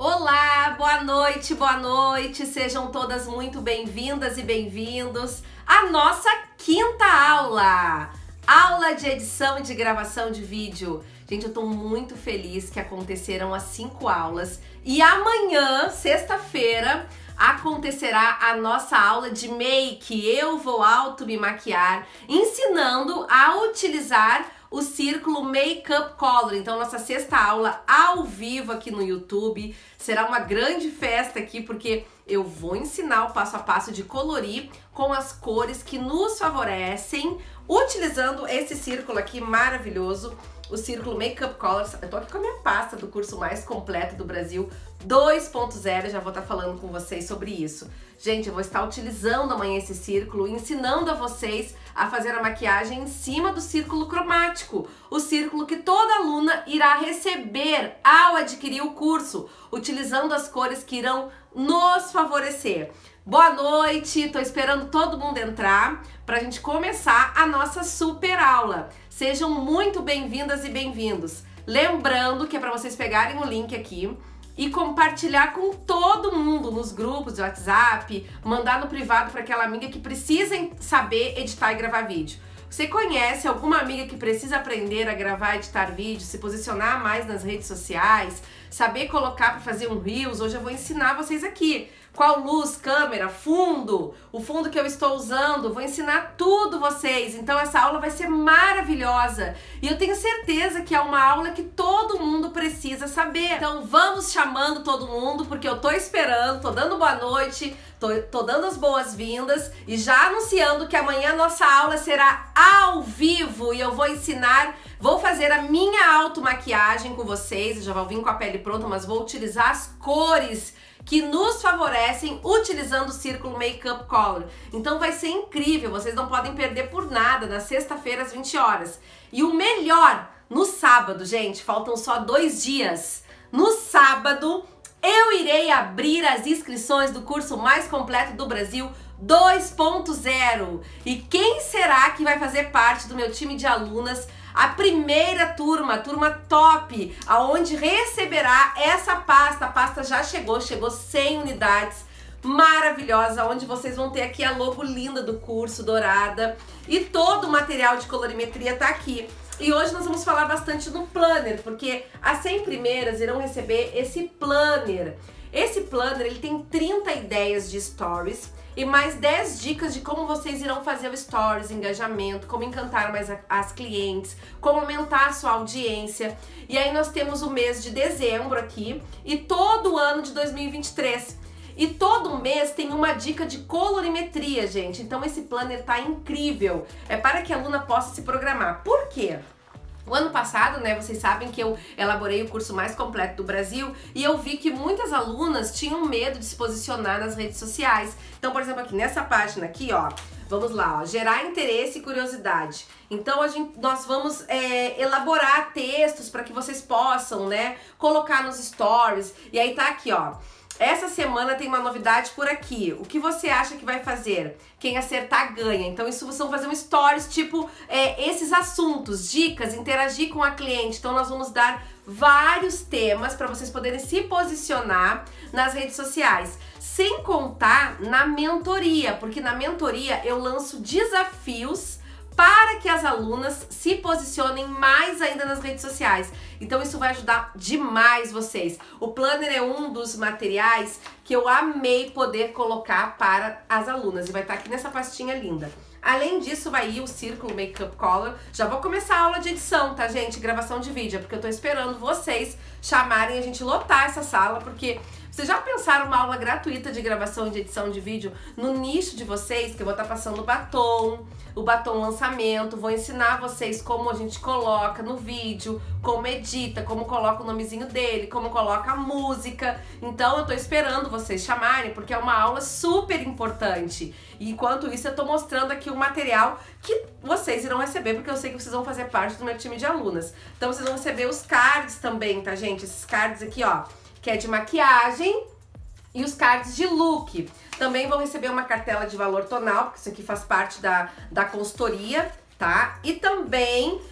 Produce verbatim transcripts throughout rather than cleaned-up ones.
Olá, boa noite, boa noite, sejam todas muito bem-vindas e bem-vindos à nossa quinta aula, aula de edição e de gravação de vídeo. Gente, eu tô muito feliz que aconteceram as cinco aulas e amanhã, sexta-feira, acontecerá a nossa aula de make. Eu vou auto me maquiar, ensinando a utilizar o círculo Makeup Color. Então, nossa sexta aula ao vivo aqui no YouTube. Será uma grande festa aqui, porque eu vou ensinar o passo a passo de colorir com as cores que nos favorecem, utilizando esse círculo aqui maravilhoso, o círculo Makeup Color. Eu tô aqui com a minha pasta do curso mais completo do Brasil dois ponto zero, já vou estar falando com vocês sobre isso. Gente, eu vou estar utilizando amanhã esse círculo, ensinando a vocês a fazer a maquiagem em cima do círculo cromático, o círculo que toda aluna irá receber ao adquirir o curso, utilizando as cores que irão nos favorecer. Boa noite, tô esperando todo mundo entrar pra gente começar a nossa super aula. Sejam muito bem-vindas e bem-vindos. Lembrando que é pra vocês pegarem o link aqui e compartilhar com todo mundo nos grupos do WhatsApp, mandar no privado para aquela amiga que precisa saber editar e gravar vídeo. Você conhece alguma amiga que precisa aprender a gravar e editar vídeo, se posicionar mais nas redes sociais, saber colocar para fazer um Reels? Hoje eu vou ensinar vocês aqui. Qual luz, câmera, fundo, o fundo que eu estou usando, vou ensinar tudo vocês. Então essa aula vai ser maravilhosa e eu tenho certeza que é uma aula que todo mundo precisa saber. Então vamos chamando todo mundo, porque eu tô esperando, tô dando boa noite, tô, tô dando as boas-vindas e já anunciando que amanhã a nossa aula será ao vivo e eu vou ensinar, vou fazer a minha automaquiagem com vocês. Eu já vou vir com a pele pronta, mas vou utilizar as cores que nos favorecem utilizando o círculo Makeup Color. Então vai ser incrível, vocês não podem perder por nada, na sexta-feira às vinte horas. E o melhor, no sábado, gente, faltam só dois dias. No sábado, eu irei abrir as inscrições do curso mais completo do Brasil, dois ponto zero. E quem será que vai fazer parte do meu time de alunas? A primeira turma, a turma top, aonde receberá essa pasta. A pasta já chegou, chegou cem unidades, maravilhosa, onde vocês vão ter aqui a logo linda do curso, dourada, e todo o material de colorimetria tá aqui. E hoje nós vamos falar bastante do planner, porque as cem primeiras irão receber esse planner. Esse planner, ele tem trinta ideias de stories e mais dez dicas de como vocês irão fazer o stories, engajamento, como encantar mais a, as clientes, como aumentar a sua audiência. E aí nós temos o mês de dezembro aqui e todo o ano de dois mil e vinte e três. E todo mês tem uma dica de colorimetria, gente. Então esse planner tá incrível. É para que a aluna possa se programar. Por quê? O ano passado, né, vocês sabem que eu elaborei o curso mais completo do Brasil e eu vi que muitas alunas tinham medo de se posicionar nas redes sociais. Então, por exemplo, aqui nessa página aqui, ó, vamos lá, ó, gerar interesse e curiosidade. Então, a gente, nós vamos é, elaborar textos para que vocês possam, né, colocar nos stories. E aí tá aqui, ó. Essa semana tem uma novidade por aqui. O que você acha que vai fazer? Quem acertar ganha. Então isso vocês vão fazer um stories tipo é, esses assuntos, dicas, interagir com a cliente. Então nós vamos dar vários temas para vocês poderem se posicionar nas redes sociais. Sem contar na mentoria, porque na mentoria eu lanço desafios para que as alunas se posicionem mais ainda nas redes sociais. Então isso vai ajudar demais vocês. O planner é um dos materiais que eu amei poder colocar para as alunas e vai estar aqui nessa pastinha linda. Além disso, vai ir o círculo Makeup Color. Já vou começar a aula de edição, tá, gente? Gravação de vídeo, porque eu tô esperando vocês chamarem a gente lotar essa sala, porque vocês já pensaram uma aula gratuita de gravação e de edição de vídeo no nicho de vocês, que eu vou estar passando o batom, o batom lançamento, vou ensinar vocês como a gente coloca no vídeo, como edita, como coloca o nomezinho dele, como coloca a música. Então eu tô esperando vocês chamarem, porque é uma aula super importante. E enquanto isso eu tô mostrando aqui o material que vocês irão receber, porque eu sei que vocês vão fazer parte do meu time de alunas. Então vocês vão receber os cards também, tá, gente? Esses cards aqui, ó, que é de maquiagem, e os cards de look. Também vão receber uma cartela de valor tonal, porque isso aqui faz parte da, da consultoria, tá? E também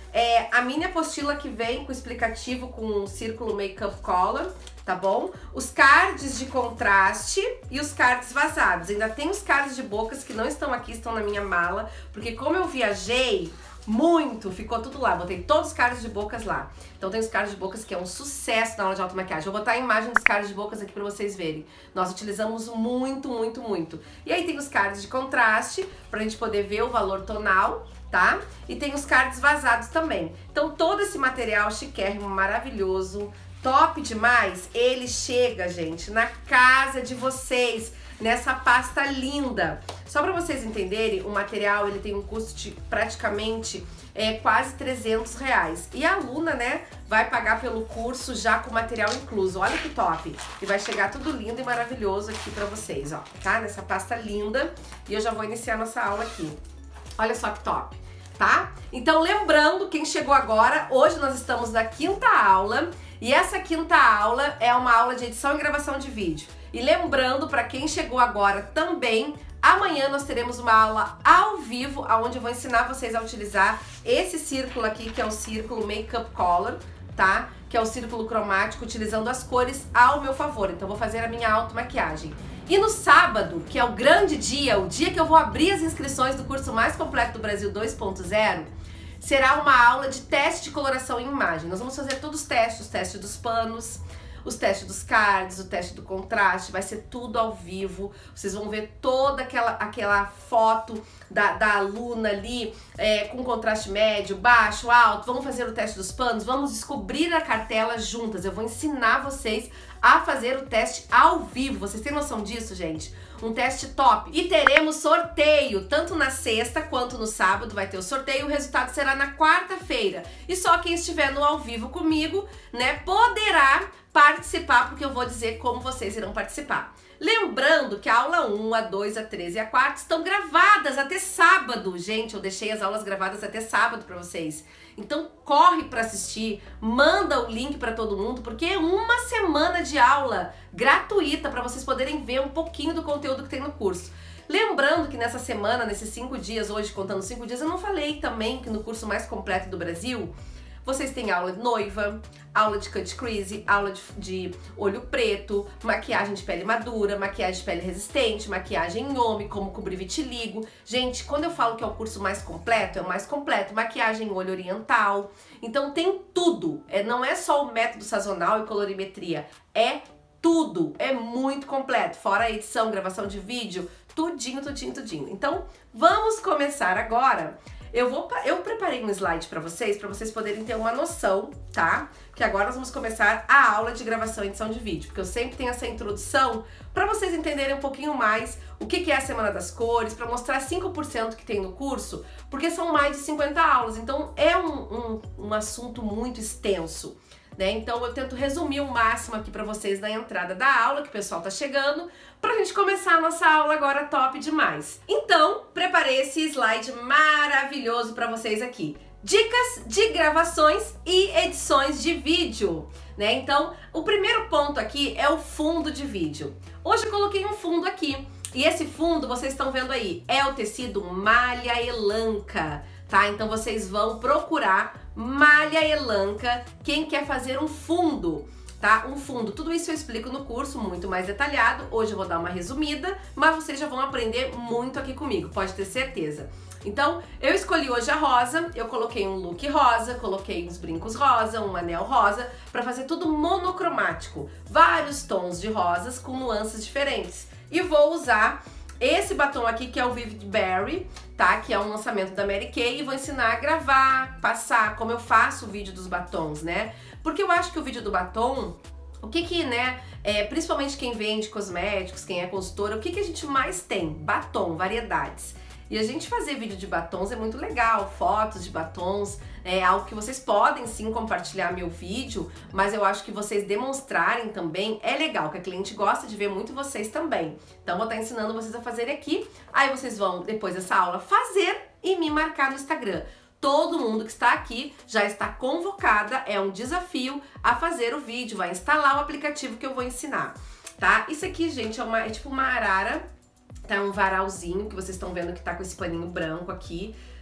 é a mini apostila que vem com explicativo com um círculo Makeup Color, tá bom? Os cards de contraste e os cards vazados. Ainda tem os cards de bocas que não estão aqui, estão na minha mala, porque como eu viajei muito, ficou tudo lá. Botei todos os cards de bocas lá. Então tem os cards de bocas que é um sucesso na aula de automaquiagem. Vou botar a imagem dos cards de bocas aqui pra vocês verem. Nós utilizamos muito, muito, muito. E aí tem os cards de contraste, pra gente poder ver o valor tonal, tá? E tem os cards vazados também. Então todo esse material chiquérrimo, maravilhoso, top demais, ele chega, gente, na casa de vocês, nessa pasta linda. Só pra vocês entenderem, o material ele tem um custo de praticamente é, quase trezentos reais. E a aluna, né, vai pagar pelo curso já com material incluso. Olha que top! E vai chegar tudo lindo e maravilhoso aqui pra vocês, ó, tá? Nessa pasta linda. E eu já vou iniciar nossa aula aqui. Olha só que top, tá? Então, lembrando, quem chegou agora, hoje nós estamos na quinta aula. E essa quinta aula é uma aula de edição e gravação de vídeo. E lembrando, para quem chegou agora também, amanhã nós teremos uma aula ao vivo, onde eu vou ensinar vocês a utilizar esse círculo aqui, que é o círculo Makeup Color, tá? Que é o círculo cromático, utilizando as cores ao meu favor. Então, vou fazer a minha automaquiagem. E no sábado, que é o grande dia, o dia que eu vou abrir as inscrições do curso mais completo do Brasil dois ponto zero, será uma aula de teste de coloração em imagem. Nós vamos fazer todos os testes, os testes dos panos, os testes dos cards, o teste do contraste, vai ser tudo ao vivo. Vocês vão ver toda aquela, aquela foto da, da aluna ali, é, com contraste médio, baixo, alto. Vamos fazer o teste dos panos, vamos descobrir a cartela juntas. Eu vou ensinar vocês a fazer o teste ao vivo. Vocês têm noção disso, gente? Um teste top. E teremos sorteio, tanto na sexta quanto no sábado vai ter o sorteio. O resultado será na quarta-feira. E só quem estiver no ao vivo comigo, né, poderá participar, porque eu vou dizer como vocês irão participar. Lembrando que a aula um, a dois, a três e a quatro estão gravadas até sábado. Gente, eu deixei as aulas gravadas até sábado pra vocês. Então corre pra assistir, manda o link pra todo mundo, porque é uma semana de aula gratuita pra vocês poderem ver um pouquinho do conteúdo que tem no curso. Lembrando que nessa semana, nesses cinco dias, hoje contando cinco dias, eu não falei também que no curso mais completo do Brasil, vocês têm aula de noiva, aula de cut crease, aula de, de olho preto, maquiagem de pele madura, maquiagem de pele resistente, maquiagem em homem, como cobrir vitiligo. Gente, quando eu falo que é o curso mais completo, é o mais completo. Maquiagem em olho oriental. Então tem tudo. É, não é só o método sazonal e colorimetria. É tudo. É muito completo. Fora a edição, gravação de vídeo, tudinho, tudinho, tudinho. Então, vamos começar agora. Eu, vou, eu preparei um slide para vocês, para vocês poderem ter uma noção, tá? Porque agora nós vamos começar a aula de gravação e edição de vídeo, porque eu sempre tenho essa introdução para vocês entenderem um pouquinho mais o que é a Semana das Cores, para mostrar cinco por cento que tem no curso, porque são mais de cinquenta aulas, então é um, um, um assunto muito extenso, né? Então eu tento resumir o máximo aqui para vocês na entrada da aula, que o pessoal tá chegando, pra gente começar a nossa aula agora top demais. Então, preparei esse slide maravilhoso pra vocês aqui. Dicas de gravações e edições de vídeo, né? Então, o primeiro ponto aqui é o fundo de vídeo. Hoje eu coloquei um fundo aqui, e esse fundo, vocês estão vendo aí, é o tecido malha elanca, tá? Então vocês vão procurar malha elanca, quem quer fazer um fundo, tá? Um fundo, tudo isso eu explico no curso muito mais detalhado. Hoje eu vou dar uma resumida, mas vocês já vão aprender muito aqui comigo, pode ter certeza. Então, eu escolhi hoje a rosa, eu coloquei um look rosa, coloquei uns brincos rosa, um anel rosa, pra fazer tudo monocromático. Vários tons de rosas com nuances diferentes. E vou usar esse batom aqui, que é o Vivid Berry, tá? Que é um lançamento da Mary Kay, e vou ensinar a gravar, passar, como eu faço o vídeo dos batons, né? Porque eu acho que o vídeo do batom, o que que, né, é, principalmente quem vende cosméticos, quem é consultora, o que que a gente mais tem? Batom, variedades. E a gente fazer vídeo de batons é muito legal, fotos de batons, é algo que vocês podem sim compartilhar meu vídeo, mas eu acho que vocês demonstrarem também é legal, que a cliente gosta de ver muito vocês também. Então vou estar ensinando vocês a fazerem aqui, aí vocês vão, depois dessa aula, fazer e me marcar no Instagram. Todo mundo que está aqui já está convocada, é um desafio a fazer o vídeo, vai instalar o aplicativo que eu vou ensinar, tá? Isso aqui, gente, é, uma, é tipo uma arara, tá? Um varalzinho que vocês estão vendo que tá com esse paninho branco aqui,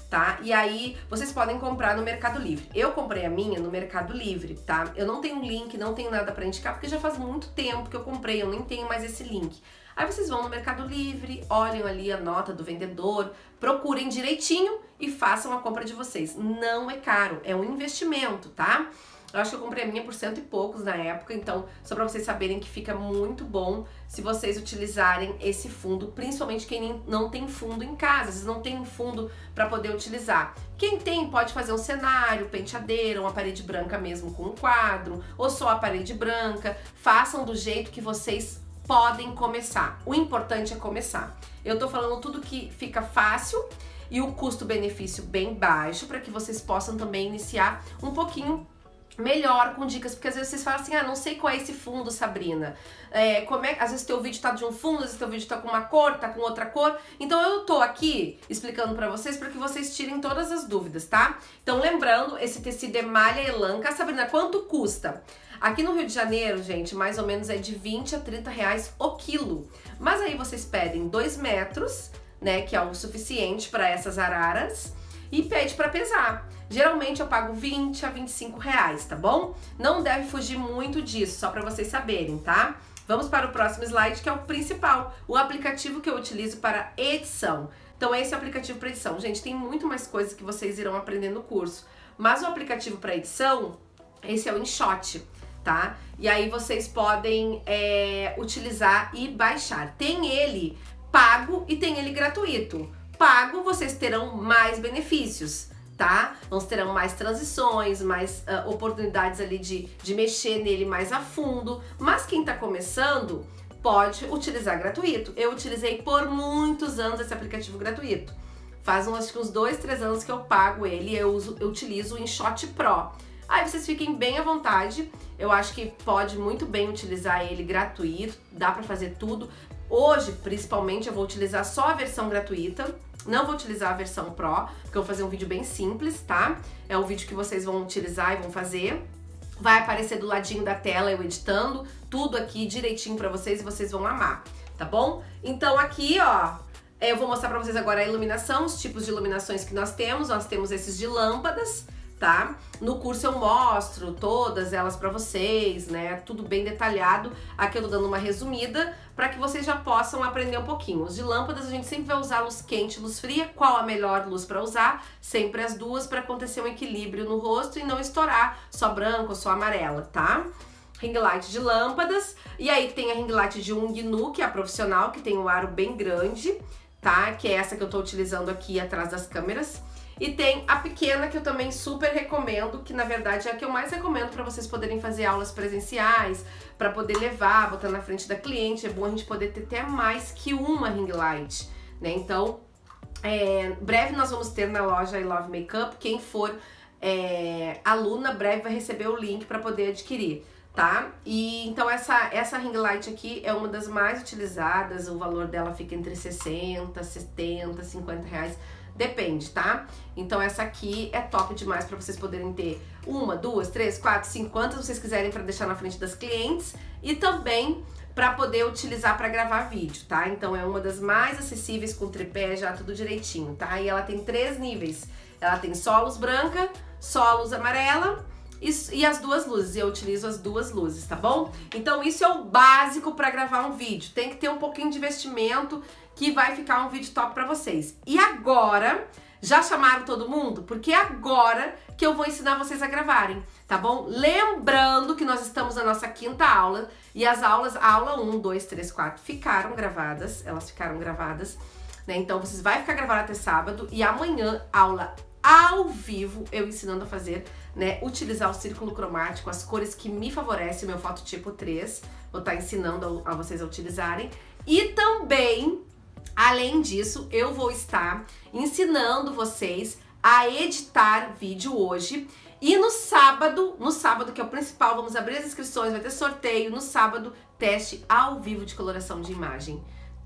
tá? E aí vocês podem comprar no Mercado Livre. Eu comprei a minha no Mercado Livre, tá? Eu não tenho link, não tenho nada pra indicar, porque já faz muito tempo que eu comprei, eu nem tenho mais esse link. Aí vocês vão no Mercado Livre, olhem ali a nota do vendedor, procurem direitinho e façam a compra de vocês. Não é caro, é um investimento, tá? Eu acho que eu comprei a minha por cento e poucos na época, então só pra vocês saberem que fica muito bom se vocês utilizarem esse fundo, principalmente quem não tem fundo em casa, vocês não tem fundo pra poder utilizar. Quem tem pode fazer um cenário, penteadeira, uma parede branca mesmo com um quadro, ou só a parede branca, façam do jeito que vocês podem começar. O importante é começar. Eu tô falando tudo que fica fácil e o custo-benefício bem baixo para que vocês possam também iniciar um pouquinho melhor com dicas, porque às vezes vocês falam assim, ah, não sei qual é esse fundo, Sabrina. É, como é, às vezes teu vídeo tá de um fundo, às vezes teu vídeo tá com uma cor, tá com outra cor. Então eu tô aqui explicando pra vocês para que vocês tirem todas as dúvidas, tá? Então lembrando, esse tecido é malha elanca. Sabrina, quanto custa? Aqui no Rio de Janeiro, gente, mais ou menos é de vinte a trinta reais o quilo. Mas aí vocês pedem dois metros, né, que é o suficiente para essas araras, e pede para pesar. Geralmente eu pago vinte a vinte e cinco reais, tá bom? Não deve fugir muito disso, só para vocês saberem, tá? Vamos para o próximo slide, que é o principal, o aplicativo que eu utilizo para edição. Então esse é o aplicativo para edição. Gente, tem muito mais coisas que vocês irão aprender no curso, mas o aplicativo para edição, esse é o InShot, tá? E aí vocês podem é, utilizar e baixar. Tem ele pago e tem ele gratuito. Pago, vocês terão mais benefícios, tá? Vocês terão mais transições, mais uh, oportunidades ali de, de mexer nele mais a fundo. Mas quem tá começando pode utilizar gratuito. Eu utilizei por muitos anos esse aplicativo gratuito. Faz uns, acho que uns dois, três anos que eu pago ele, eu, uso, eu utilizo o InShot Pro. Aí vocês fiquem bem à vontade, eu acho que pode muito bem utilizar ele gratuito, dá pra fazer tudo. Hoje, principalmente, eu vou utilizar só a versão gratuita, não vou utilizar a versão Pro, porque eu vou fazer um vídeo bem simples, tá? É um vídeo que vocês vão utilizar e vão fazer. Vai aparecer do ladinho da tela eu editando, tudo aqui direitinho pra vocês e vocês vão amar, tá bom? Então aqui, ó, eu vou mostrar pra vocês agora a iluminação, os tipos de iluminações que nós temos. Nós temos esses de lâmpadas, tá? No curso eu mostro todas elas pra vocês, né? Tudo bem detalhado. Aqui eu tô dando uma resumida para que vocês já possam aprender um pouquinho. Os de lâmpadas a gente sempre vai usar luz quente, luz fria. Qual a melhor luz para usar? Sempre as duas para acontecer um equilíbrio no rosto e não estourar só branco ou só amarela, tá? Ring light de lâmpadas. E aí tem a ring light de Yongnuo, que é a profissional, que tem um aro bem grande, tá? Que é essa que eu tô utilizando aqui atrás das câmeras. E tem a pequena, que eu também super recomendo, que na verdade é a que eu mais recomendo para vocês poderem fazer aulas presenciais, para poder levar, botar na frente da cliente. É bom a gente poder ter até mais que uma ring light, né? Então, é, breve nós vamos ter na loja I Love Makeup. Quem for é, aluna, breve vai receber o link para poder adquirir, tá? E então essa, essa ring light aqui é uma das mais utilizadas, o valor dela fica entre sessenta, setenta, cinquenta reais. Depende, tá? Então essa aqui é top demais para vocês poderem ter uma, duas, três, quatro, cinco, quantas vocês quiserem para deixar na frente das clientes e também para poder utilizar para gravar vídeo, tá? Então é uma das mais acessíveis, com tripé já tudo direitinho, tá? E ela tem três níveis. Ela tem só luz branca, só luz amarela e, e as duas luzes. Eu utilizo as duas luzes, tá bom? Então isso é o básico para gravar um vídeo. Tem que ter um pouquinho de investimento, que vai ficar um vídeo top pra vocês. E agora, já chamaram todo mundo? Porque é agora que eu vou ensinar vocês a gravarem, tá bom? Lembrando que nós estamos na nossa quinta aula, e as aulas, a aula um, dois, três, quatro, ficaram gravadas, elas ficaram gravadas, né? Então, vocês vai ficar gravado até sábado, e amanhã, aula ao vivo, eu ensinando a fazer, né, utilizar o círculo cromático, as cores que me favorecem, o meu fototipo três, vou estar ensinando a, a vocês a utilizarem, e também... Além disso, eu vou estar ensinando vocês a editar vídeo hoje. E no sábado, no sábado que é o principal, vamos abrir as inscrições, vai ter sorteio. No sábado, teste ao vivo de coloração de imagem.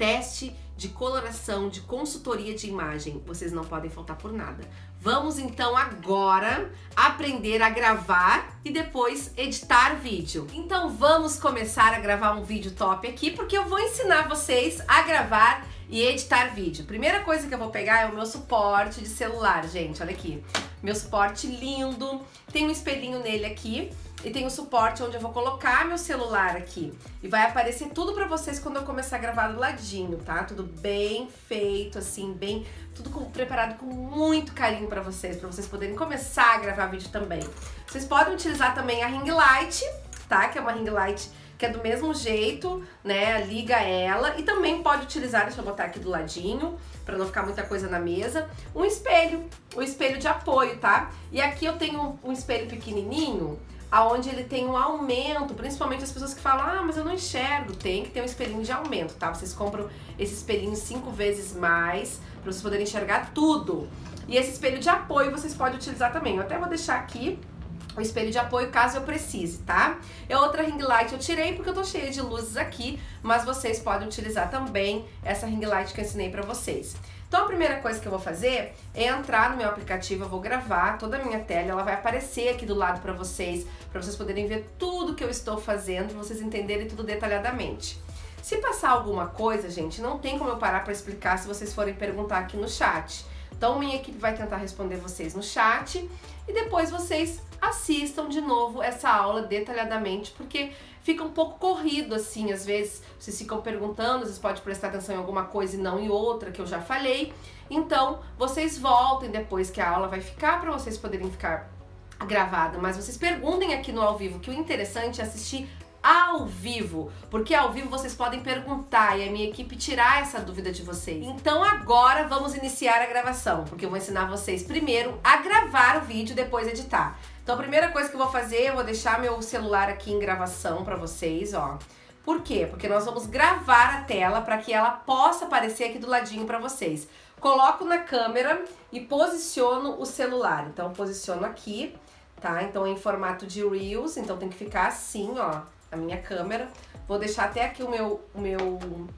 teste de coloração, de consultoria de imagem. Vocês não podem faltar por nada. Vamos então agora aprender a gravar e depois editar vídeo. Então vamos começar a gravar um vídeo top aqui, porque eu vou ensinar vocês a gravar e editar vídeo. Primeira coisa que eu vou pegar é o meu suporte de celular, gente, olha aqui. Meu suporte lindo, tem um espelhinho nele aqui e tem um suporte onde eu vou colocar meu celular aqui. E vai aparecer tudo pra vocês quando eu começar a gravar do ladinho, tá? Tudo bem feito, assim, bem... Tudo com, preparado com muito carinho pra vocês, pra vocês poderem começar a gravar vídeo também. Vocês podem utilizar também a ring light, tá? Que é uma ring light que é do mesmo jeito, né? Liga ela. E também pode utilizar, deixa eu botar aqui do ladinho, pra não ficar muita coisa na mesa, um espelho, o um espelho de apoio, tá? E aqui eu tenho um espelho pequenininho, aonde ele tem um aumento, principalmente as pessoas que falam, ah, mas eu não enxergo, tem que ter um espelhinho de aumento, tá? Vocês compram esse espelhinho cinco vezes mais, pra vocês poderem enxergar tudo. E esse espelho de apoio vocês podem utilizar também. Eu até vou deixar aqui o espelho de apoio caso eu precise, tá? E a outra ring light eu tirei porque eu tô cheia de luzes aqui, mas vocês podem utilizar também essa ring light que eu ensinei pra vocês. Então a primeira coisa que eu vou fazer é entrar no meu aplicativo, eu vou gravar toda a minha tela, ela vai aparecer aqui do lado pra vocês, pra vocês poderem ver tudo que eu estou fazendo, pra vocês entenderem tudo detalhadamente. Se passar alguma coisa, gente, não tem como eu parar pra explicar se vocês forem perguntar aqui no chat. Então minha equipe vai tentar responder vocês no chat e depois vocês assistam de novo essa aula detalhadamente, porque fica um pouco corrido assim, às vezes vocês ficam perguntando, vocês podem prestar atenção em alguma coisa e não em outra que eu já falei. Então vocês voltem depois que a aula vai ficar para vocês poderem ficar gravada, mas vocês perguntem aqui no ao vivo, que o interessante é assistir ao vivo, porque ao vivo vocês podem perguntar e a minha equipe tirar essa dúvida de vocês. Então agora vamos iniciar a gravação, porque eu vou ensinar vocês primeiro a gravar o vídeo, depois editar. Então a primeira coisa que eu vou fazer, eu vou deixar meu celular aqui em gravação pra vocês, ó. Por quê? Porque nós vamos gravar a tela para que ela possa aparecer aqui do ladinho pra vocês. Coloco na câmera e posiciono o celular. Então posiciono aqui, tá? Então é em formato de Reels, então tem que ficar assim, ó, a minha câmera. Vou deixar até aqui o meu, o meu,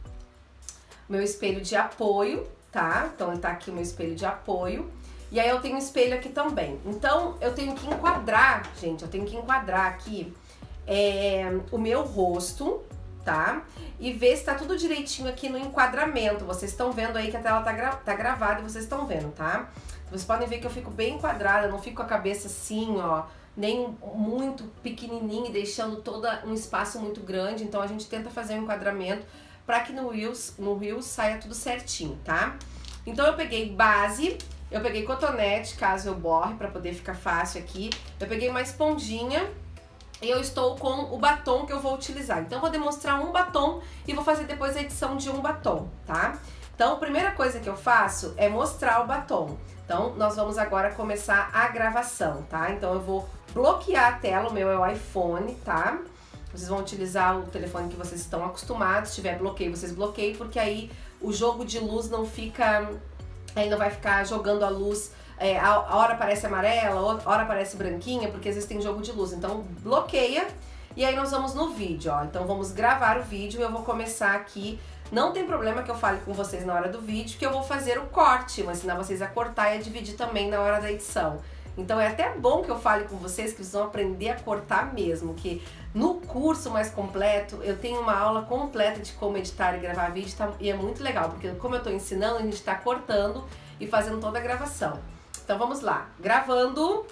meu espelho de apoio, tá? Então ele tá aqui o meu espelho de apoio. E aí eu tenho um espelho aqui também. Então eu tenho que enquadrar, gente, eu tenho que enquadrar aqui é, o meu rosto, tá? E ver se tá tudo direitinho aqui no enquadramento. Vocês estão vendo aí que a tela tá, gra tá gravada e vocês estão vendo, tá? Vocês podem ver que eu fico bem enquadrada, não fico com a cabeça assim, ó, nem muito pequenininha e deixando todo um espaço muito grande. Então a gente tenta fazer um enquadramento para que no Reels, no Reels saia tudo certinho, tá? Então eu peguei base, eu peguei cotonete, caso eu borre, para poder ficar fácil aqui. Eu peguei uma esponjinha e eu estou com o batom que eu vou utilizar. Então eu vou demonstrar um batom e vou fazer depois a edição de um batom, tá? Então a primeira coisa que eu faço é mostrar o batom. Então nós vamos agora começar a gravação, tá? Então eu vou bloquear a tela, o meu é o iPhone, tá? Vocês vão utilizar o telefone que vocês estão acostumados, se tiver bloqueio, vocês bloqueiam, porque aí o jogo de luz não fica... Aí não vai ficar jogando a luz, é, a, a hora aparece amarela, a hora aparece branquinha, porque às vezes tem jogo de luz. Então bloqueia e aí nós vamos no vídeo, ó. Então vamos gravar o vídeo e eu vou começar aqui. Não tem problema que eu fale com vocês na hora do vídeo, que eu vou fazer o corte, vou ensinar vocês a cortar e a dividir também na hora da edição. Então é até bom que eu fale com vocês, que vocês vão aprender a cortar mesmo, que no curso mais completo eu tenho uma aula completa de como editar e gravar vídeo, tá? E é muito legal, porque como eu tô ensinando, a gente tá cortando e fazendo toda a gravação. Então vamos lá, gravando.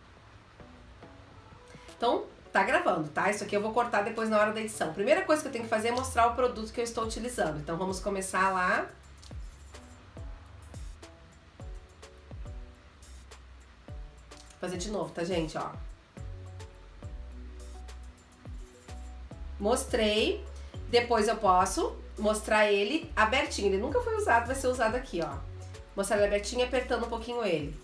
Então tá gravando, tá? Isso aqui eu vou cortar depois na hora da edição. Primeira coisa que eu tenho que fazer é mostrar o produto que eu estou utilizando. Então vamos começar lá. Fazer de novo, tá, gente? Ó. Mostrei. Depois eu posso mostrar ele abertinho. Ele nunca foi usado, vai ser usado aqui, ó. Mostrar ele abertinho e apertando um pouquinho ele.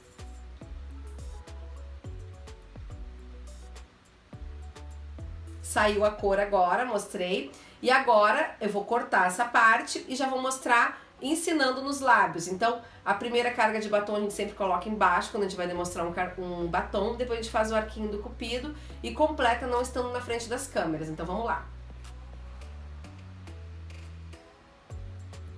Saiu a cor agora, mostrei. E agora eu vou cortar essa parte e já vou mostrar ensinando nos lábios. Então, a primeira carga de batom a gente sempre coloca embaixo, quando a gente vai demonstrar um, um batom. Depois a gente faz o arquinho do cupido e completa não estando na frente das câmeras. Então, vamos lá.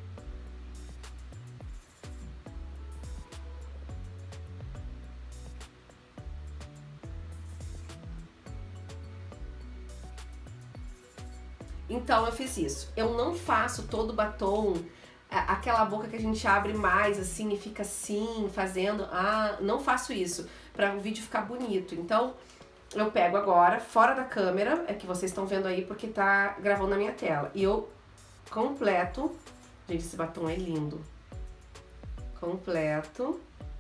Então eu fiz isso. Eu não faço todo o batom, aquela boca que a gente abre mais assim e fica assim, fazendo, ah, não faço isso, para o vídeo ficar bonito. Então eu pego agora, fora da câmera, é que vocês estão vendo aí porque tá gravando na minha tela, e eu completo, gente, esse batom é lindo, completo,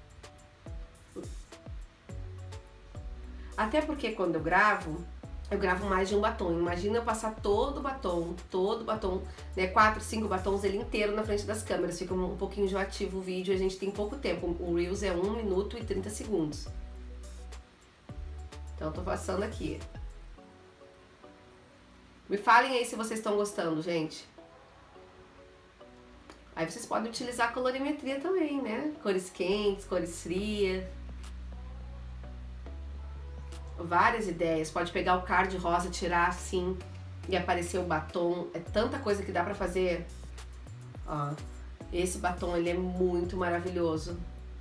até porque quando eu gravo, eu gravo mais de um batom. Imagina eu passar todo o batom, todo o batom, né, quatro, cinco batons ele inteiro na frente das câmeras, fica um, um pouquinho enjoativo o vídeo, a gente tem pouco tempo, o Reels é um minuto e trinta segundos. Então eu tô passando aqui. Me falem aí se vocês estão gostando, gente. Aí vocês podem utilizar a colorimetria também, né? Cores quentes, cores frias. Várias ideias. Pode pegar o card rosa, tirar assim e aparecer o batom. É tanta coisa que dá pra fazer. Ó, esse batom, ele é muito maravilhoso.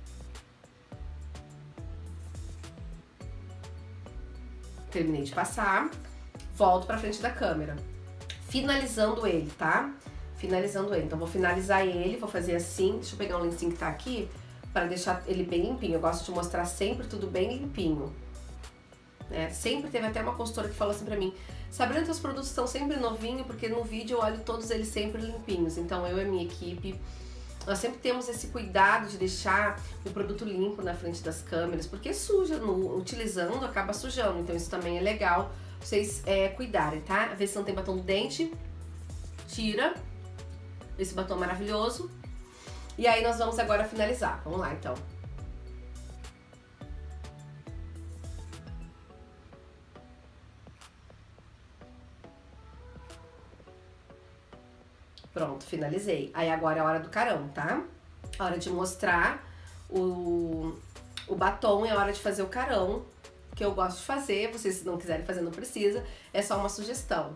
Terminei de passar, volto pra frente da câmera, finalizando ele, tá? Finalizando ele. Então vou finalizar ele, vou fazer assim, deixa eu pegar um lencinho que tá aqui, para deixar ele bem limpinho. Eu gosto de mostrar sempre tudo bem limpinho. É, sempre teve até uma consultora que falou assim pra mim, Sabrina, teus produtos estão sempre novinhos, porque no vídeo eu olho todos eles sempre limpinhos. Então eu e a minha equipe, nós sempre temos esse cuidado de deixar o produto limpo na frente das câmeras, porque suja, no, utilizando acaba sujando, então isso também é legal vocês é, cuidarem, tá? Vê se não tem batom no dente, tira esse batom maravilhoso, e aí nós vamos agora finalizar. Vamos lá então. Pronto, finalizei. Aí agora é a hora do carão, tá? A hora de mostrar o, o batom, é a hora de fazer o carão, que eu gosto de fazer. Vocês, se não quiserem fazer, não precisa. É só uma sugestão.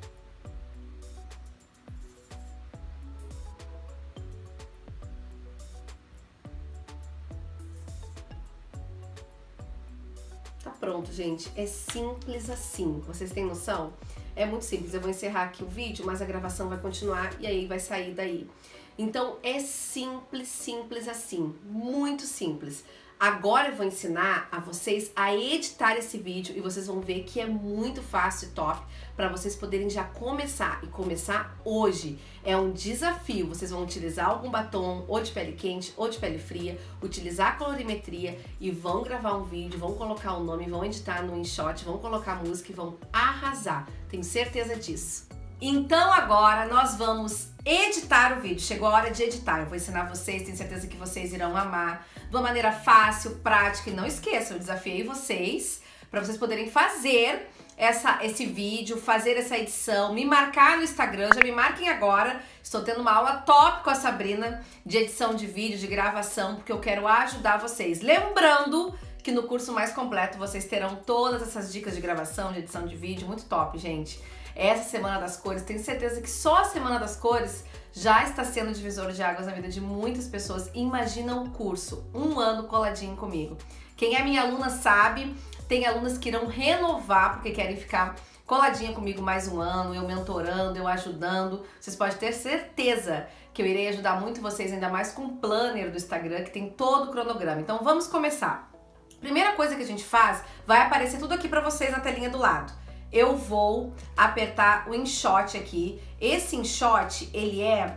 Tá pronto, gente. É simples assim. Vocês têm noção? É muito simples. Eu vou encerrar aqui o vídeo, mas a gravação vai continuar e aí vai sair daí. Então é simples, simples assim. Muito simples. Agora eu vou ensinar a vocês a editar esse vídeo e vocês vão ver que é muito fácil e top para vocês poderem já começar e começar hoje. É um desafio. Vocês vão utilizar algum batom ou de pele quente ou de pele fria, utilizar a colorimetria e vão gravar um vídeo, vão colocar o um nome, vão editar no InShot, vão colocar música e vão arrasar. Tenho certeza disso. Então agora nós vamos editar o vídeo. Chegou a hora de editar. Eu vou ensinar vocês, tenho certeza que vocês irão amar. De uma maneira fácil, prática. E não esqueçam, eu desafiei vocês para vocês poderem fazer essa, esse vídeo, fazer essa edição, me marcar no Instagram. Já me marquem agora. Estou tendo uma aula top com a Sabrina de edição de vídeo, de gravação, porque eu quero ajudar vocês. Lembrando que no curso mais completo vocês terão todas essas dicas de gravação, de edição de vídeo. Muito top, gente. Essa Semana das Cores, tenho certeza que só a Semana das Cores já está sendo divisor de águas na vida de muitas pessoas. Imagina o curso, um ano coladinho comigo. Quem é minha aluna sabe, tem alunas que irão renovar porque querem ficar coladinha comigo mais um ano, eu mentorando, eu ajudando. Vocês podem ter certeza que eu irei ajudar muito vocês, ainda mais com o planner do Instagram, que tem todo o cronograma. Então vamos começar. Primeira coisa que a gente faz, vai aparecer tudo aqui pra vocês na telinha do lado. Eu vou apertar o InShot aqui. Esse InShot, ele é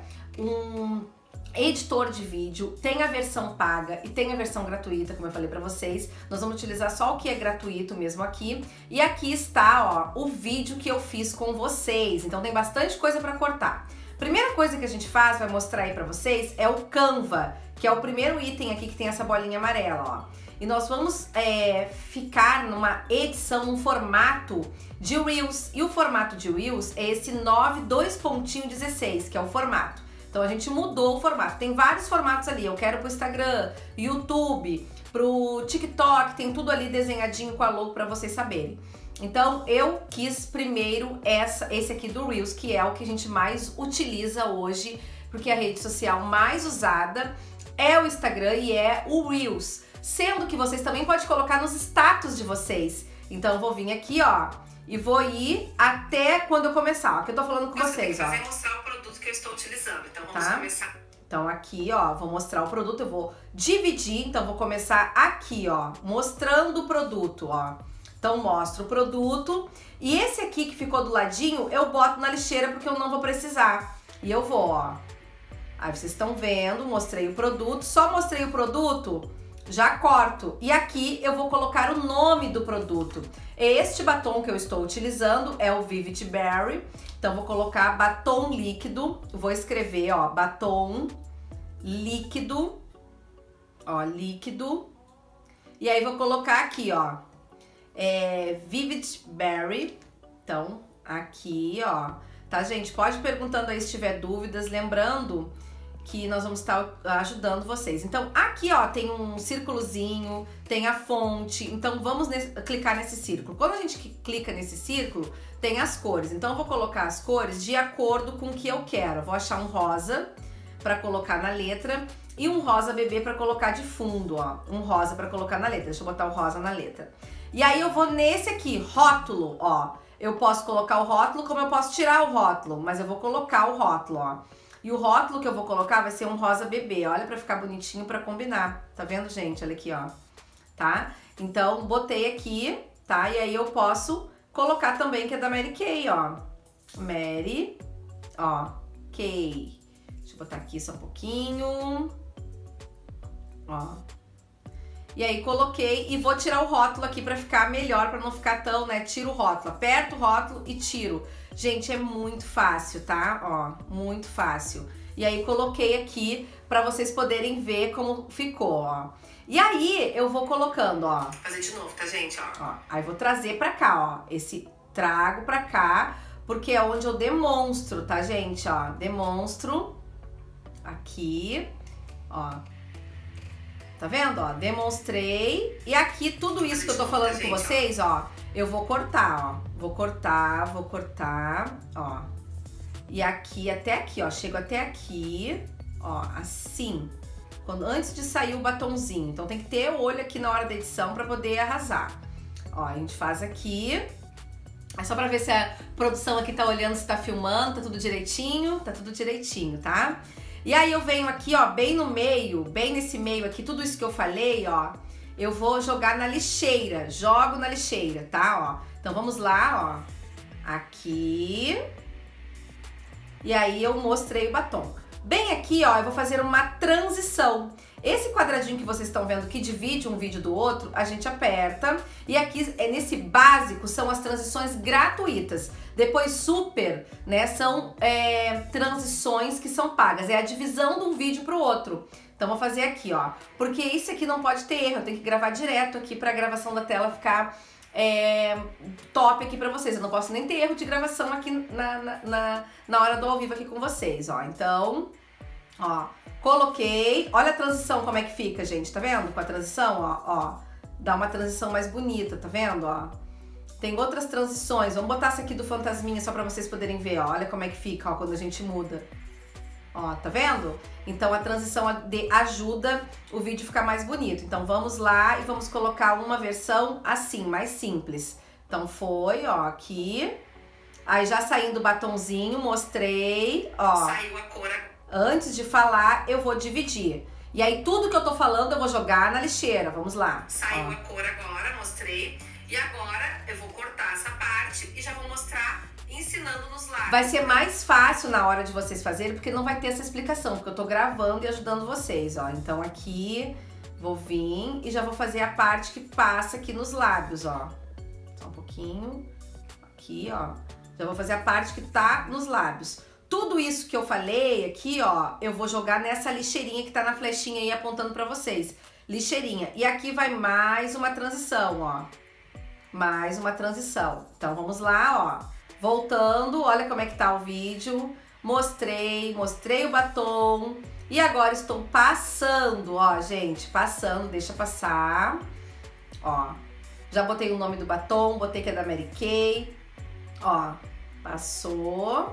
um editor de vídeo, tem a versão paga e tem a versão gratuita, como eu falei pra vocês. Nós vamos utilizar só o que é gratuito mesmo aqui. E aqui está, ó, o vídeo que eu fiz com vocês. Então tem bastante coisa pra cortar. Primeira coisa que a gente faz, vai mostrar aí pra vocês, é o Canva, que é o primeiro item aqui que tem essa bolinha amarela, ó. E nós vamos é, ficar numa edição, num formato de Reels. E o formato de Reels é esse nove dois ponto dezesseis, que é o formato. Então a gente mudou o formato. Tem vários formatos ali. Eu quero pro Instagram, YouTube, pro TikTok, tem tudo ali desenhadinho com a logo para vocês saberem. Então eu quis primeiro essa, esse aqui do Reels, que é o que a gente mais utiliza hoje, porque a rede social mais usada é o Instagram e é o Reels. Sendo que vocês também podem colocar nos status de vocês. Então eu vou vir aqui, ó, e vou ir até quando eu começar. Ó, que eu tô falando com Você vocês, tem que ó. fazer mostrar o produto que eu estou utilizando. Então vamos Tá? começar. Então aqui, ó, vou mostrar o produto, eu vou dividir, então vou começar aqui, ó, mostrando o produto, ó. Então mostro o produto e esse aqui que ficou do ladinho, eu boto na lixeira porque eu não vou precisar. E eu vou, ó. Aí vocês estão vendo, mostrei o produto, só mostrei o produto, já corto. E aqui eu vou colocar o nome do produto. Este batom que eu estou utilizando é o Vivid Berry. Então vou colocar batom líquido, vou escrever, ó, batom líquido, ó, líquido. E aí vou colocar aqui, ó, é, Vivid Berry. Então, aqui, ó, tá, gente? Pode ir perguntando aí se tiver dúvidas, lembrando que nós vamos estar ajudando vocês. Então, aqui, ó, tem um círculozinho, tem a fonte, então vamos nesse, clicar nesse círculo. Quando a gente clica nesse círculo, tem as cores. Então, eu vou colocar as cores de acordo com o que eu quero. Vou achar um rosa para colocar na letra e um rosa bebê para colocar de fundo, ó. Um rosa para colocar na letra. Deixa eu botar o rosa na letra. E aí, eu vou nesse aqui, rótulo, ó. Eu posso colocar o rótulo como eu posso tirar o rótulo, mas eu vou colocar o rótulo, ó. E o rótulo que eu vou colocar vai ser um rosa bebê, olha, pra ficar bonitinho, pra combinar. Tá vendo, gente? Olha aqui, ó. Tá? Então, botei aqui, tá? E aí eu posso colocar também que é da Mary Kay, ó. Mary, ó, Kay. Deixa eu botar aqui só um pouquinho. Ó. E aí coloquei e vou tirar o rótulo aqui pra ficar melhor, pra não ficar tão, né? Tiro o rótulo, aperto o rótulo e tiro. Gente, é muito fácil, tá? Ó, muito fácil. E aí coloquei aqui pra vocês poderem ver como ficou, ó. E aí eu vou colocando, ó. Vou fazer de novo, tá, gente? Ó. Ó, aí vou trazer pra cá, ó. Esse trago pra cá, porque é onde eu demonstro, tá, gente? Ó, demonstro aqui, ó. Tá vendo, ó? Demonstrei. E aqui tudo isso que eu tô falando com vocês, ó, eu vou cortar, ó. Vou cortar, vou cortar, ó. E aqui até aqui, ó. Chego até aqui, ó, assim. Quando, antes de sair o batonzinho. Então tem que ter o olho aqui na hora da edição pra poder arrasar. Ó, a gente faz aqui. É só pra ver se a produção aqui tá olhando, se tá filmando, tá tudo direitinho. Tá tudo direitinho, tá? E aí eu venho aqui, ó, bem no meio, bem nesse meio aqui, tudo isso que eu falei, ó, eu vou jogar na lixeira, jogo na lixeira, tá, ó. Então vamos lá, ó, aqui, e aí eu mostrei o batom. Bem aqui, ó, eu vou fazer uma transição. Esse quadradinho que vocês estão vendo que divide um vídeo do outro, a gente aperta. E aqui, é nesse básico, são as transições gratuitas. Depois super, né, são é, transições que são pagas. É a divisão de um vídeo pro outro. Então, vou fazer aqui, ó. Porque esse aqui não pode ter erro. Eu tenho que gravar direto aqui pra gravação da tela ficar é, top aqui pra vocês. Eu não posso nem ter erro de gravação aqui na, na, na, na hora do ao vivo aqui com vocês, ó. Então, ó, coloquei. Olha a transição como é que fica, gente. Tá vendo? Com a transição, ó, ó. Dá uma transição mais bonita, tá vendo, ó? Tem outras transições. Vamos botar essa aqui do fantasminha só pra vocês poderem ver, ó. Olha como é que fica, ó, quando a gente muda. Ó, tá vendo? Então a transição ajuda o vídeo a ficar mais bonito. Então vamos lá e vamos colocar uma versão assim, mais simples. Então foi, ó, aqui. Aí já saindo o batonzinho, mostrei, ó. Saiu a cor. Antes de falar, eu vou dividir. E aí tudo que eu tô falando eu vou jogar na lixeira. Vamos lá. Saiu ó. a cor agora, mostrei. E agora eu vou cortar essa parte e já vou mostrar ensinando nos lábios. Vai ser mais fácil na hora de vocês fazerem, porque não vai ter essa explicação, porque eu tô gravando e ajudando vocês, ó. Então aqui, vou vir e já vou fazer a parte que passa aqui nos lábios, ó. Só um pouquinho. Aqui, ó. Já vou fazer a parte que tá nos lábios. Tudo isso que eu falei aqui, ó, eu vou jogar nessa lixeirinha que tá na flechinha aí apontando pra vocês. Lixeirinha. E aqui vai mais uma transição, ó. Mais uma transição. Então vamos lá, ó. Voltando, olha como é que tá o vídeo. Mostrei, mostrei o batom. E agora estou passando, ó, gente, passando, deixa passar. Ó, já botei o nome do batom, botei que é da Mary Kay. Ó, passou.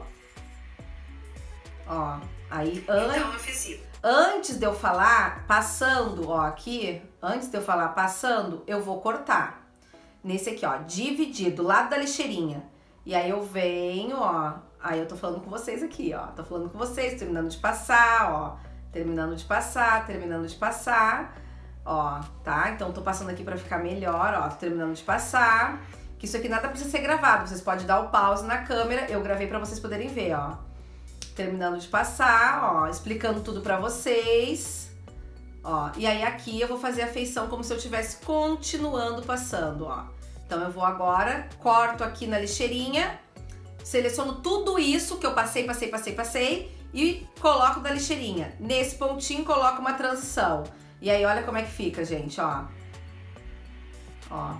Ó, aí an... então, eu fiz isso. Antes de eu falar, passando, ó, aqui, antes de eu falar passando, eu vou cortar. nesse aqui, ó, dividir, do lado da lixeirinha. E aí eu venho, ó, aí eu tô falando com vocês aqui, ó, tô falando com vocês, terminando de passar, ó, terminando de passar, terminando de passar, ó, tá? Então tô passando aqui pra ficar melhor, ó, tô terminando de passar, que isso aqui nada precisa ser gravado, vocês podem dar o pause na câmera, eu gravei pra vocês poderem ver, ó. Terminando de passar, ó, explicando tudo pra vocês, ó, e aí aqui eu vou fazer a feição como se eu estivesse continuando passando, ó. Então eu vou agora, corto aqui na lixeirinha, seleciono tudo isso que eu passei, passei, passei, passei e coloco na lixeirinha. Nesse pontinho coloco uma transição. E aí olha como é que fica, gente, ó. Ó.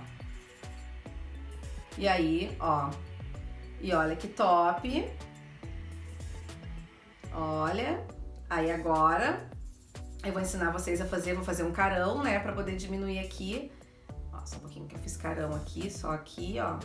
E aí, ó. E olha que top. Olha. Aí agora eu vou ensinar vocês a fazer, vou fazer um carão, né, pra poder diminuir aqui. Só um pouquinho que eu fiz carão aqui, só aqui, ó.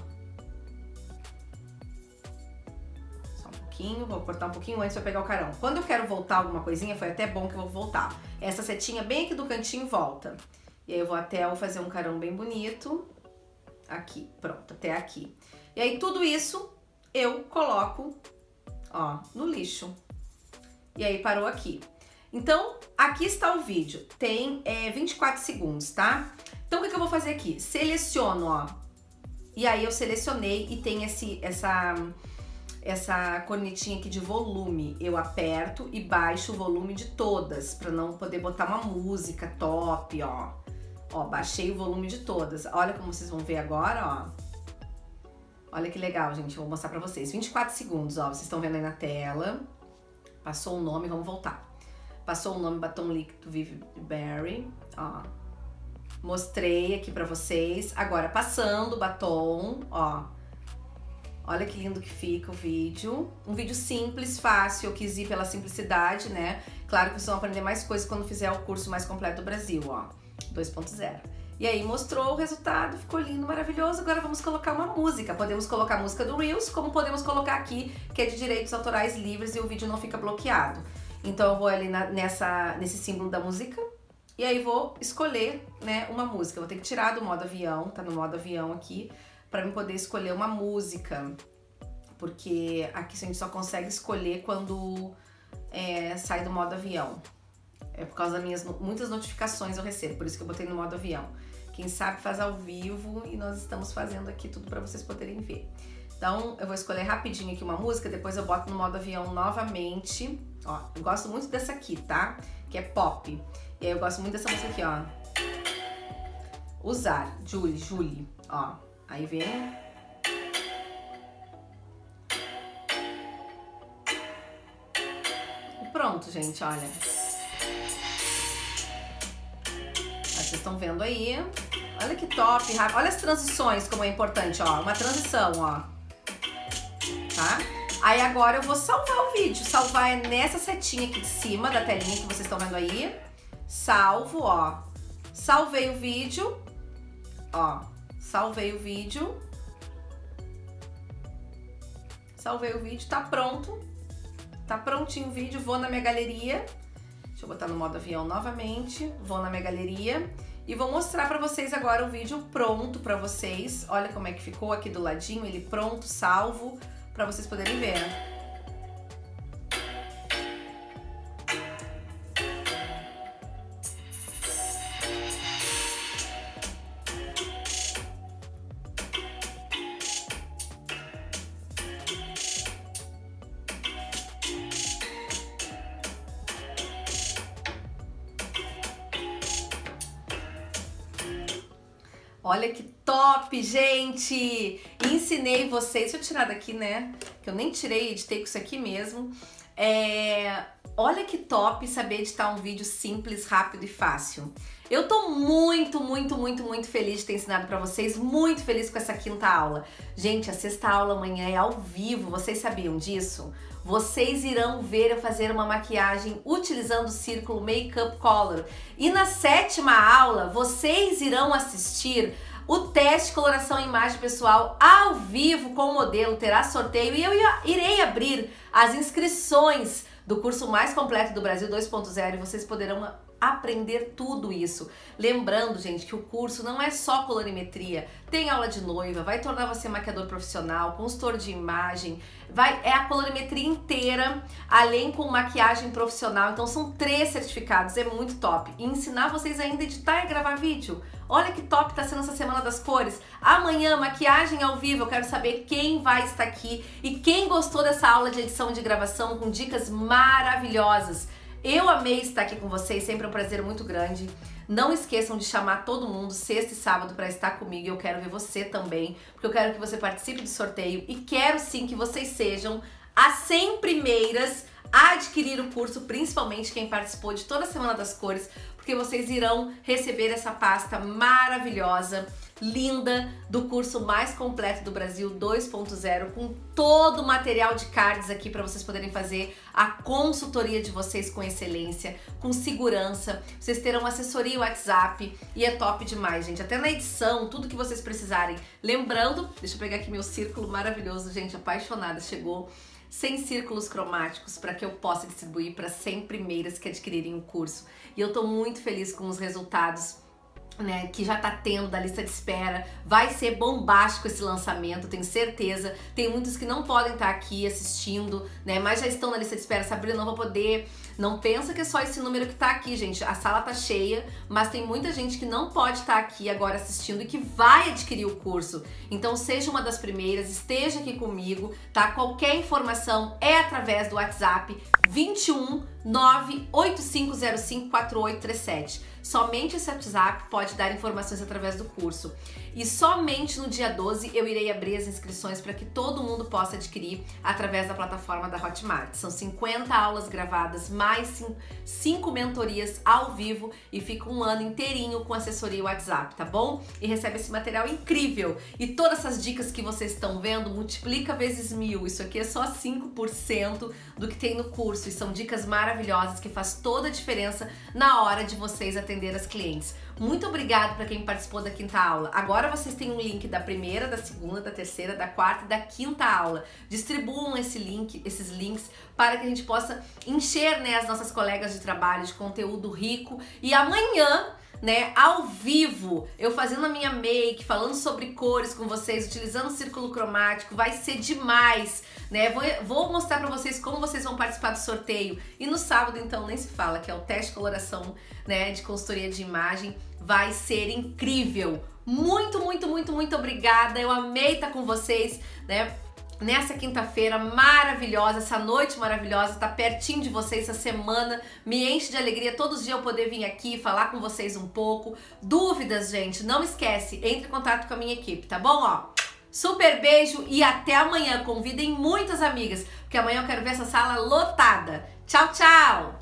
Só um pouquinho, vou cortar um pouquinho antes pra pegar o carão. Quando eu quero voltar alguma coisinha, foi até bom que eu vou voltar. Essa setinha bem aqui do cantinho volta. E aí eu vou até eu fazer um carão bem bonito. Aqui, pronto, até aqui. E aí tudo isso eu coloco, ó, no lixo. E aí parou aqui. Então, aqui está o vídeo. Tem é, vinte e quatro segundos, tá? Então, o que, que eu vou fazer aqui? Seleciono, ó. E aí eu selecionei e tem esse, essa, essa cornetinha aqui de volume. Eu aperto e baixo o volume de todas, pra não poder botar uma música top, ó. Ó, baixei o volume de todas. Olha como vocês vão ver agora, ó. Olha que legal, gente. Eu vou mostrar pra vocês. vinte e quatro segundos, ó. Vocês estão vendo aí na tela. Passou o nome, vamos voltar. Passou o nome batom líquido Vive Berry, ó. Mostrei aqui pra vocês. Agora, passando o batom, ó. Olha que lindo que fica o vídeo. Um vídeo simples, fácil. Eu quis ir pela simplicidade, né? Claro que vocês vão aprender mais coisas quando fizer o curso mais completo do Brasil, ó. dois ponto zero. E aí, mostrou o resultado. Ficou lindo, maravilhoso. Agora vamos colocar uma música. Podemos colocar a música do Reels, como podemos colocar aqui, que é de direitos autorais livres e o vídeo não fica bloqueado. Então, eu vou ali na, nessa, nesse símbolo da música. E aí vou escolher, né, uma música. Eu vou ter que tirar do modo avião, tá no modo avião aqui, pra eu poder escolher uma música. Porque aqui a gente só consegue escolher quando é, sai do modo avião. É por causa das minhas muitas notificações eu recebo, por isso que eu botei no modo avião. Quem sabe faz ao vivo e nós estamos fazendo aqui tudo pra vocês poderem ver. Então eu vou escolher rapidinho aqui uma música, depois eu boto no modo avião novamente. Ó, eu gosto muito dessa aqui, tá? Que é pop. E aí eu gosto muito dessa música aqui, ó. Usar, Julie, Julie, ó. Aí vem. E pronto, gente, olha. Vocês estão vendo aí. Olha que top, rápido. Olha as transições, como é importante, ó. Uma transição, ó. Tá? Aí agora eu vou salvar o vídeo. Salvar é nessa setinha aqui de cima da telinha que vocês estão vendo aí. Salvo, ó. Salvei o vídeo. Ó. Salvei o vídeo. Salvei o vídeo. Tá pronto. Tá prontinho o vídeo. Vou na minha galeria. Deixa eu botar no modo avião novamente. Vou na minha galeria. E vou mostrar pra vocês agora o vídeo pronto pra vocês. Olha como é que ficou aqui do ladinho. Ele pronto, salvo. Pra vocês poderem ver. Olha que top, gente! Ensinei vocês, deixa eu tirar daqui, né? Que eu nem tirei, editei com isso aqui mesmo. É... Olha que top saber editar um vídeo simples, rápido e fácil. Eu tô muito, muito, muito, muito feliz de ter ensinado pra vocês, muito feliz com essa quinta aula. Gente, a sexta aula amanhã é ao vivo, vocês sabiam disso? Vocês irão ver eu fazer uma maquiagem utilizando o círculo Makeup Color. E na sétima aula, vocês irão assistir o teste de coloração e imagem pessoal ao vivo com o modelo, terá sorteio e eu irei abrir as inscrições do curso mais completo do Brasil dois ponto zero e vocês poderão aprender tudo isso. Lembrando, gente, que o curso não é só colorimetria, tem aula de noiva, vai tornar você maquiador profissional, consultor de imagem, vai, é a colorimetria inteira, além com maquiagem profissional. Então são três certificados, é muito top. E ensinar vocês ainda a editar e gravar vídeo. Olha que top tá sendo essa Semana das Cores. Amanhã, maquiagem ao vivo, eu quero saber quem vai estar aqui e quem gostou dessa aula de edição e de gravação com dicas maravilhosas. Eu amei estar aqui com vocês, sempre é um prazer muito grande. Não esqueçam de chamar todo mundo sexta e sábado para estar comigo, e eu quero ver você também, porque eu quero que você participe do sorteio e quero sim que vocês sejam as cem primeiras a adquirir o curso, principalmente quem participou de toda a Semana das Cores, porque vocês irão receber essa pasta maravilhosa, linda, do curso mais completo do Brasil dois ponto zero, com todo o material de cards aqui para vocês poderem fazer a consultoria de vocês com excelência, com segurança. Vocês terão assessoria WhatsApp e é top demais, gente. Até na edição, tudo que vocês precisarem. Lembrando, deixa eu pegar aqui meu círculo maravilhoso, gente, apaixonada, chegou. cem círculos cromáticos para que eu possa distribuir para cem primeiras que adquirirem o curso. E eu tô muito feliz com os resultados, né, que já tá tendo da lista de espera. Vai ser bombástico esse lançamento, tenho certeza. Tem muitos que não podem estar aqui assistindo, né, mas já estão na lista de espera. Sabrina, não vou poder. Não pensa que é só esse número que tá aqui, gente. A sala tá cheia, mas tem muita gente que não pode estar aqui agora assistindo e que vai adquirir o curso. Então seja uma das primeiras, esteja aqui comigo, tá? Qualquer informação é através do WhatsApp vinte e um, nove oito cinco zero cinco, quatro oito três sete. Somente esse WhatsApp pode dar informações através do curso. E somente no dia doze eu irei abrir as inscrições para que todo mundo possa adquirir através da plataforma da Hotmart. São cinquenta aulas gravadas, mais cinco mentorias ao vivo e fica um ano inteirinho com assessoria WhatsApp, tá bom? E recebe esse material incrível. E todas essas dicas que vocês estão vendo, multiplica vezes mil. Isso aqui é só cinco por cento do que tem no curso e são dicas maravilhosas que faz toda a diferença na hora de vocês atender as clientes. Muito obrigada para quem participou da quinta aula. Agora vocês têm um link da primeira, da segunda, da terceira, da quarta e da quinta aula. Distribuam esse link, esses links para que a gente possa encher, né, as nossas colegas de trabalho de conteúdo rico. E amanhã, né, ao vivo, eu fazendo a minha make, falando sobre cores com vocês, utilizando o círculo cromático, vai ser demais, né? Vou, vou mostrar pra vocês como vocês vão participar do sorteio. E no sábado, então, nem se fala, que é o teste de coloração, né, de consultoria de imagem. Vai ser incrível. Muito, muito, muito, muito obrigada. Eu amei estar com vocês, né? Nessa quinta-feira maravilhosa, essa noite maravilhosa, tá pertinho de vocês, essa semana me enche de alegria todos os dias eu poder vir aqui falar com vocês um pouco. Dúvidas, gente, não esquece, entre em contato com a minha equipe, tá bom? Ó, super beijo e até amanhã. Convidem muitas amigas, porque amanhã eu quero ver essa sala lotada. Tchau, tchau!